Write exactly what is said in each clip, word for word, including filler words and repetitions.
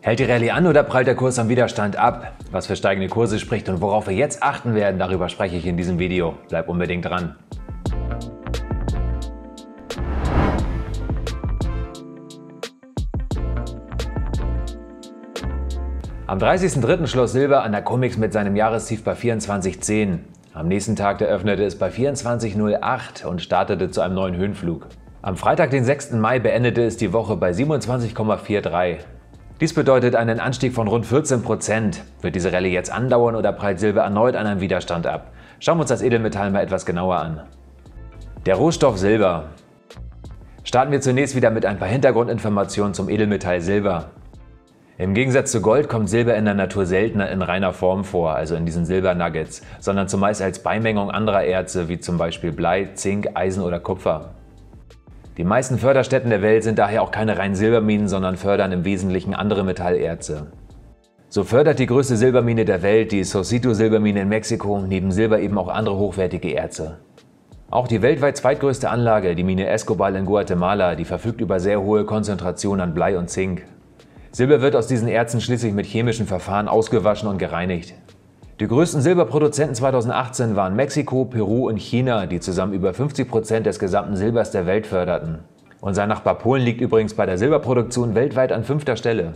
Hält die Rallye an oder prallt der Kurs am Widerstand ab? Was für steigende Kurse spricht und worauf wir jetzt achten werden, darüber spreche ich in diesem Video. Bleib unbedingt dran. Am dreißigsten dritten schloss Silber an der COMEX mit seinem Jahrestief bei vierundzwanzig Komma zehn. Am nächsten Tag eröffnete es bei vierundzwanzig Komma null acht und startete zu einem neuen Höhenflug. Am Freitag, den sechsten Mai, beendete es die Woche bei siebenundzwanzig Komma dreiundvierzig. Dies bedeutet einen Anstieg von rund vierzehn Prozent. Wird diese Rallye jetzt andauern oder prallt Silber erneut an einem Widerstand ab? Schauen wir uns das Edelmetall mal etwas genauer an. Der Rohstoff Silber. Starten wir zunächst wieder mit ein paar Hintergrundinformationen zum Edelmetall Silber. Im Gegensatz zu Gold kommt Silber in der Natur seltener in reiner Form vor, also in diesen Silbernuggets, sondern zumeist als Beimengung anderer Erze wie zum Beispiel Blei, Zink, Eisen oder Kupfer. Die meisten Förderstätten der Welt sind daher auch keine reinen Silberminen, sondern fördern im Wesentlichen andere Metallerze. So fördert die größte Silbermine der Welt, die Saucito-Silbermine in Mexiko, neben Silber eben auch andere hochwertige Erze. Auch die weltweit zweitgrößte Anlage, die Mine Escobal in Guatemala, die verfügt über sehr hohe Konzentrationen an Blei und Zink. Silber wird aus diesen Erzen schließlich mit chemischen Verfahren ausgewaschen und gereinigt. Die größten Silberproduzenten zweitausendachtzehn waren Mexiko, Peru und China, die zusammen über fünfzig Prozent des gesamten Silbers der Welt förderten. Unser Nachbar Polen liegt übrigens bei der Silberproduktion weltweit an fünfter Stelle.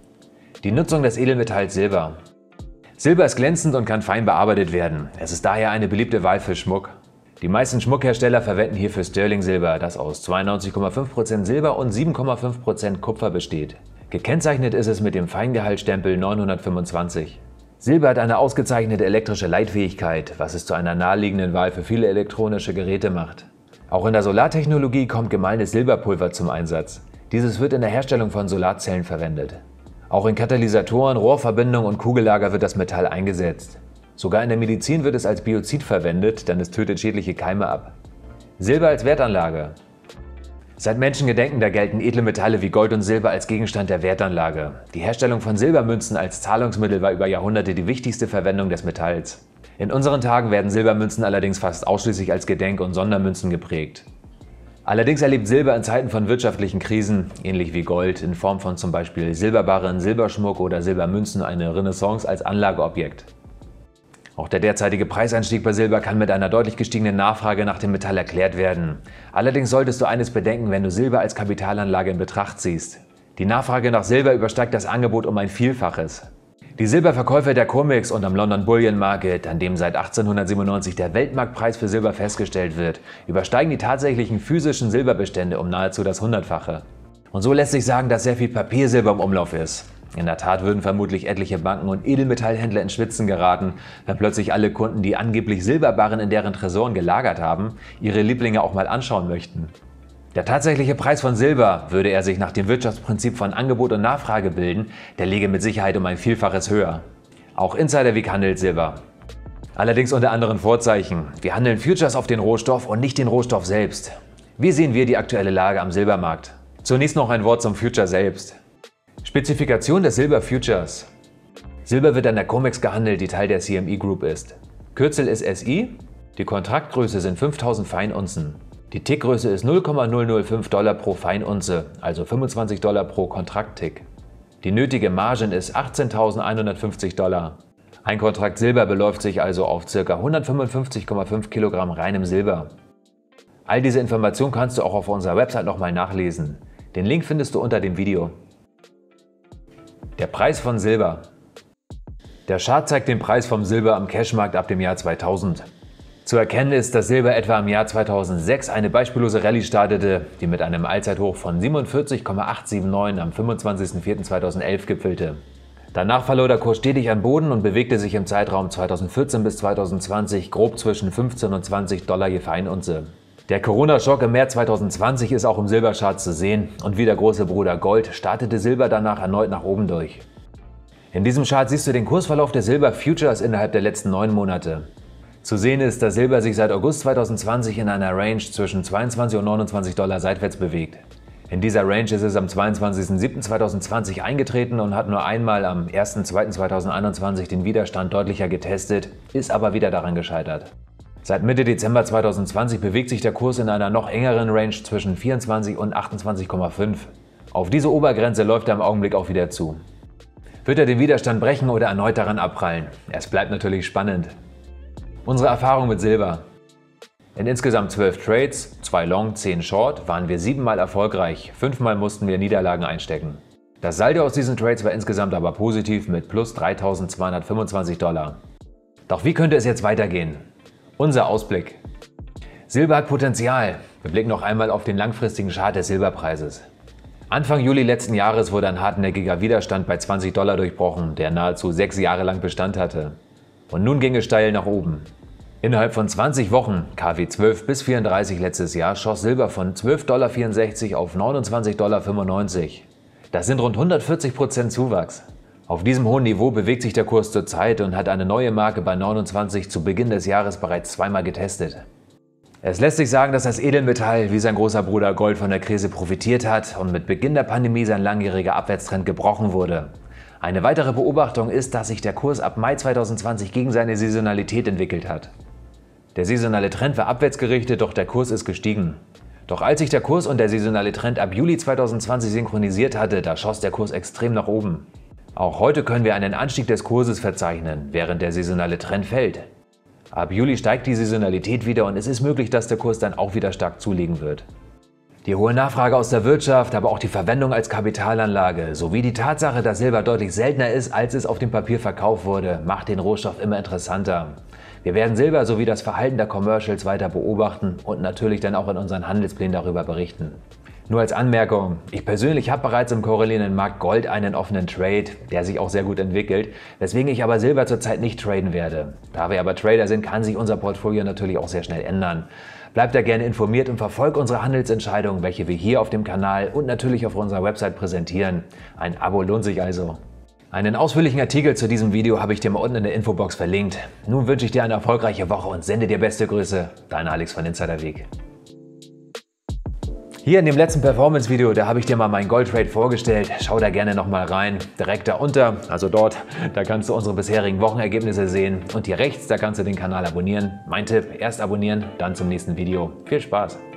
Die Nutzung des Edelmetalls Silber. Silber ist glänzend und kann fein bearbeitet werden. Es ist daher eine beliebte Wahl für Schmuck. Die meisten Schmuckhersteller verwenden hierfür Sterling-Silber, das aus zweiundneunzig Komma fünf Prozent Silber und sieben Komma fünf Prozent Kupfer besteht. Gekennzeichnet ist es mit dem Feingehaltstempel neunhundertfünfundzwanzig. Silber hat eine ausgezeichnete elektrische Leitfähigkeit, was es zu einer naheliegenden Wahl für viele elektronische Geräte macht. Auch in der Solartechnologie kommt gemahlenes Silberpulver zum Einsatz. Dieses wird in der Herstellung von Solarzellen verwendet. Auch in Katalysatoren, Rohrverbindungen und Kugellager wird das Metall eingesetzt. Sogar in der Medizin wird es als Biozid verwendet, denn es tötet schädliche Keime ab. Silber als Wertanlage. Seit Menschengedenken da gelten edle Metalle wie Gold und Silber als Gegenstand der Wertanlage. Die Herstellung von Silbermünzen als Zahlungsmittel war über Jahrhunderte die wichtigste Verwendung des Metalls. In unseren Tagen werden Silbermünzen allerdings fast ausschließlich als Gedenk- und Sondermünzen geprägt. Allerdings erlebt Silber in Zeiten von wirtschaftlichen Krisen, ähnlich wie Gold, in Form von zum Beispiel Silberbarren, Silberschmuck oder Silbermünzen eine Renaissance als Anlageobjekt. Auch der derzeitige Preiseinstieg bei Silber kann mit einer deutlich gestiegenen Nachfrage nach dem Metall erklärt werden. Allerdings solltest du eines bedenken, wenn du Silber als Kapitalanlage in Betracht ziehst. Die Nachfrage nach Silber übersteigt das Angebot um ein Vielfaches. Die Silberverkäufe der COMEX und am London Bullion Market, an dem seit achtzehnhundertsiebenundneunzig der Weltmarktpreis für Silber festgestellt wird, übersteigen die tatsächlichen physischen Silberbestände um nahezu das Hundertfache. Und so lässt sich sagen, dass sehr viel Papiersilber im Umlauf ist. In der Tat würden vermutlich etliche Banken und Edelmetallhändler in Schwitzen geraten, wenn plötzlich alle Kunden, die angeblich Silberbarren in deren Tresoren gelagert haben, ihre Lieblinge auch mal anschauen möchten. Der tatsächliche Preis von Silber, würde er sich nach dem Wirtschaftsprinzip von Angebot und Nachfrage bilden, der läge mit Sicherheit um ein Vielfaches höher. Auch Insider Week handelt Silber. Allerdings unter anderen Vorzeichen. Wir handeln Futures auf den Rohstoff und nicht den Rohstoff selbst. Wie sehen wir die aktuelle Lage am Silbermarkt? Zunächst noch ein Wort zum Future selbst. Spezifikation des Silber Futures. Silber wird an der COMEX gehandelt, die Teil der C M E Group ist. Kürzel ist S I, die Kontraktgröße sind fünftausend Feinunzen. Die Tickgröße ist null Komma null null fünf Dollar pro Feinunze, also fünfundzwanzig Dollar pro Kontrakttick. Die nötige Margin ist achtzehntausendeinhundertfünfzig Dollar. Ein Kontrakt Silber beläuft sich also auf ca. hundertfünfundfünfzig Komma fünf Kilogramm reinem Silber. All diese Informationen kannst du auch auf unserer Website nochmal nachlesen. Den Link findest du unter dem Video. Der Preis von Silber. Der Chart zeigt den Preis vom Silber am Cashmarkt ab dem Jahr zweitausend. Zu erkennen ist, dass Silber etwa im Jahr zweitausendsechs eine beispiellose Rallye startete, die mit einem Allzeithoch von siebenundvierzig Komma achthundertneunundsiebzig am fünfundzwanzigsten vierten zweitausendelf gipfelte. Danach verlor der Kurs stetig an Boden und bewegte sich im Zeitraum zweitausendvierzehn bis zweitausendzwanzig grob zwischen fünfzehn und zwanzig Dollar je Feinunze. Der Corona-Schock im März zweitausendzwanzig ist auch im Silberchart zu sehen und wie der große Bruder Gold startete Silber danach erneut nach oben durch. In diesem Chart siehst du den Kursverlauf der Silber Futures innerhalb der letzten neun Monate. Zu sehen ist, dass Silber sich seit August zweitausendzwanzig in einer Range zwischen zweiundzwanzig und neunundzwanzig Dollar seitwärts bewegt. In dieser Range ist es am zweiundzwanzigsten siebten zweitausendzwanzig eingetreten und hat nur einmal am ersten zweiten zweitausendeinundzwanzig den Widerstand deutlicher getestet, ist aber wieder daran gescheitert. Seit Mitte Dezember zweitausendzwanzig bewegt sich der Kurs in einer noch engeren Range zwischen vierundzwanzig und achtundzwanzig Komma fünf. Auf diese Obergrenze läuft er im Augenblick auch wieder zu. Wird er den Widerstand brechen oder erneut daran abprallen? Es bleibt natürlich spannend. Unsere Erfahrung mit Silber. In insgesamt zwölf Trades, zwei Long, zehn Short, waren wir siebenmal erfolgreich, fünfmal mussten wir Niederlagen einstecken. Das Saldo aus diesen Trades war insgesamt aber positiv mit plus dreitausendzweihundertfünfundzwanzig Dollar. Doch wie könnte es jetzt weitergehen? Unser Ausblick. Silber hat Potenzial. Wir blicken noch einmal auf den langfristigen Chart des Silberpreises. Anfang Juli letzten Jahres wurde ein hartnäckiger Widerstand bei zwanzig Dollar durchbrochen, der nahezu sechs Jahre lang Bestand hatte. Und nun ging es steil nach oben. Innerhalb von zwanzig Wochen, K W zwölf bis vierunddreißig letztes Jahr, schoss Silber von zwölf Komma vierundsechzig Dollar auf neunundzwanzig Komma fünfundneunzig Dollar. Das sind rund hundertvierzig Prozent Zuwachs. Auf diesem hohen Niveau bewegt sich der Kurs zurzeit und hat eine neue Marke bei neunundzwanzig zu Beginn des Jahres bereits zweimal getestet. Es lässt sich sagen, dass das Edelmetall wie sein großer Bruder Gold von der Krise profitiert hat und mit Beginn der Pandemie sein langjähriger Abwärtstrend gebrochen wurde. Eine weitere Beobachtung ist, dass sich der Kurs ab Mai zweitausendzwanzig gegen seine Saisonalität entwickelt hat. Der saisonale Trend war abwärts gerichtet, doch der Kurs ist gestiegen. Doch als sich der Kurs und der saisonale Trend ab Juli zweitausendzwanzig synchronisiert hatte, da schoss der Kurs extrem nach oben. Auch heute können wir einen Anstieg des Kurses verzeichnen, während der saisonale Trend fällt. Ab Juli steigt die Saisonalität wieder und es ist möglich, dass der Kurs dann auch wieder stark zulegen wird. Die hohe Nachfrage aus der Wirtschaft, aber auch die Verwendung als Kapitalanlage sowie die Tatsache, dass Silber deutlich seltener ist, als es auf dem Papier verkauft wurde, macht den Rohstoff immer interessanter. Wir werden Silber sowie das Verhalten der Commercials weiter beobachten und natürlich dann auch in unseren Handelsplänen darüber berichten. Nur als Anmerkung, ich persönlich habe bereits im korrelierenden Markt Gold einen offenen Trade, der sich auch sehr gut entwickelt, weswegen ich aber Silber zurzeit nicht traden werde. Da wir aber Trader sind, kann sich unser Portfolio natürlich auch sehr schnell ändern. Bleibt da gerne informiert und verfolgt unsere Handelsentscheidungen, welche wir hier auf dem Kanal und natürlich auf unserer Website präsentieren. Ein Abo lohnt sich also. Einen ausführlichen Artikel zu diesem Video habe ich dir mal unten in der Infobox verlinkt. Nun wünsche ich dir eine erfolgreiche Woche und sende dir beste Grüße. Dein Alex von Insiderweg. Hier in dem letzten Performance-Video, da habe ich dir mal meinen Gold-Trade vorgestellt. Schau da gerne nochmal rein. Direkt darunter, also dort, da kannst du unsere bisherigen Wochenergebnisse sehen. Und hier rechts, da kannst du den Kanal abonnieren. Mein Tipp, erst abonnieren, dann zum nächsten Video. Viel Spaß!